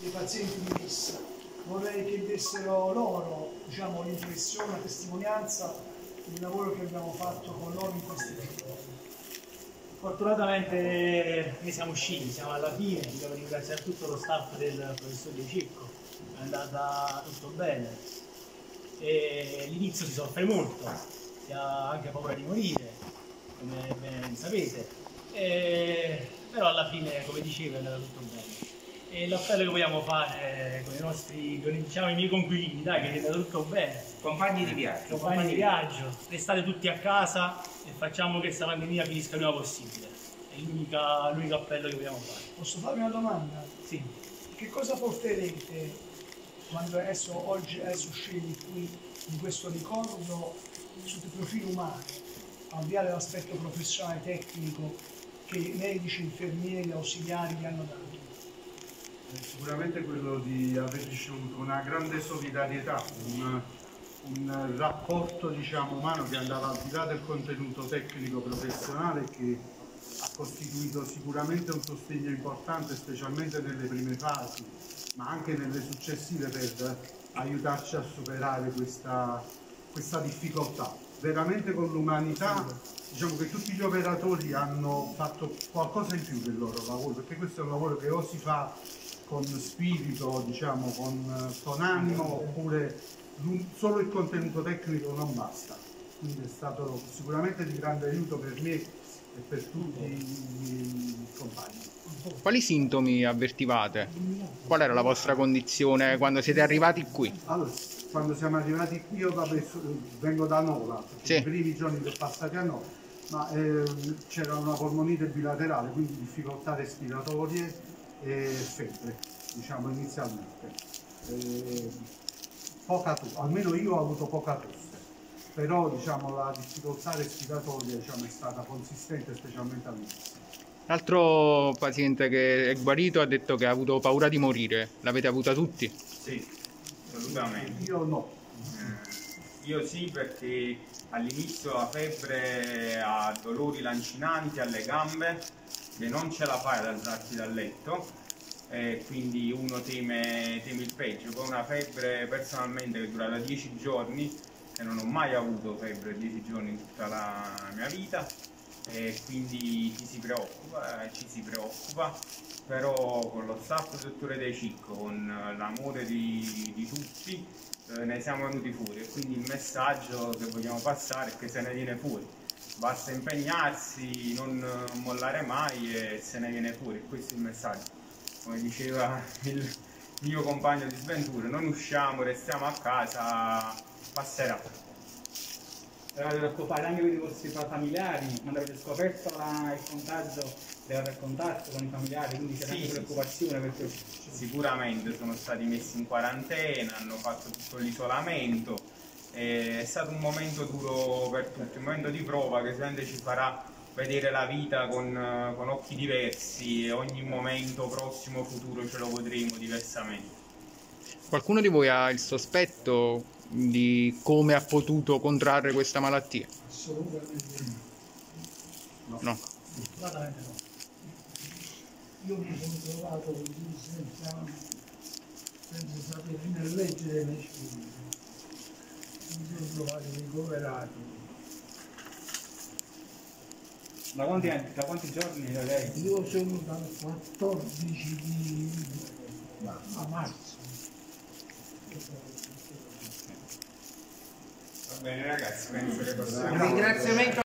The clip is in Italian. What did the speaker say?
dei pazienti di messa. Vorrei che dessero loro, diciamo, l'impressione, la testimonianza del lavoro che abbiamo fatto con loro in questi giorni. Fortunatamente ne siamo usciti, siamo alla fine, dobbiamo ringraziare tutto lo staff del professor De Cicco, è andata tutto bene. L'inizio si soffre molto, si ha anche paura di morire, come ben sapete, però alla fine, come dicevo, è andato tutto bene. E l'appello che vogliamo fare con i nostri, diciamo, i miei coinquilini, dai, che è andato tutto bene. Compagni di viaggio. Compagni di viaggio, restate tutti a casa e facciamo che questa pandemia finisca il prima possibile. È l'unico appello che vogliamo fare. Posso farvi una domanda? Sì. Che cosa porterete quando oggi scegli qui in questo ricordo sotto il profilo umano, al di là dell'aspetto professionale tecnico che i medici, infermieri, ausiliari vi hanno dato? Sicuramente quello di aver ricevuto una grande solidarietà, un rapporto, diciamo, umano che andava al di là del contenuto tecnico professionale, che ha costituito sicuramente un sostegno importante, specialmente nelle prime fasi, ma anche nelle successive, per aiutarci a superare questa difficoltà. Veramente con l'umanità, diciamo che tutti gli operatori hanno fatto qualcosa in più del loro lavoro, perché questo è un lavoro che o si fa con spirito, diciamo, con animo, oppure solo il contenuto tecnico non basta. Quindi è stato sicuramente di grande aiuto per me e per tutti i compagni. Quali sintomi avvertivate? Qual era la vostra condizione quando siete arrivati qui? Allora, quando siamo arrivati qui, io vengo da Nola, Sì. I primi giorni che passati a Nola, ma c'era una polmonite bilaterale, quindi difficoltà respiratorie e febbre, diciamo, inizialmente. Poca tosse, almeno io ho avuto poca tosse, però, diciamo, la difficoltà respiratoria, diciamo, è stata consistente, specialmente all'inizio. L'altro paziente che è guarito ha detto che ha avuto paura di morire. L'avete avuta tutti? Sì, assolutamente. Io no. Io sì, perché all'inizio la febbre ha dolori lancinanti alle gambe che non ce la fai ad alzarti dal letto, e quindi uno teme il peggio. Poi una febbre personalmente che dura da 10 giorni, che non ho mai avuto febbre 10 giorni in tutta la mia vita, e quindi ci si preoccupa, però con lo staff del dottore De Cicco, con l'amore di tutti, ne siamo venuti fuori, e quindi il messaggio che vogliamo passare è che se ne viene fuori, basta impegnarsi, non mollare mai e se ne viene fuori. Questo è il messaggio, come diceva il mio compagno di sventure: non usciamo, restiamo a casa, passerà. Dovete preoccupare anche per i vostri familiari, quando avete scoperto il contagio, deve aver contatto con i familiari, quindi c'è anche preoccupazione per questo. Sicuramente sono stati messi in quarantena, hanno fatto tutto l'isolamento, è stato un momento duro per tutti, un momento di prova che sicuramente ci farà vedere la vita con occhi diversi, e ogni momento prossimo futuro ce lo godremo diversamente. Qualcuno di voi ha il sospetto di come ha potuto contrarre questa malattia? Assolutamente No. assolutamente no. Io mi sono trovato così senza sapere né leggere né scrivere. Mi sono trovato ricoverato. Da quanti giorni da lei? Io sono dal 14 a marzo. Va bene ragazzi, penso che possiamo... Un ringraziamento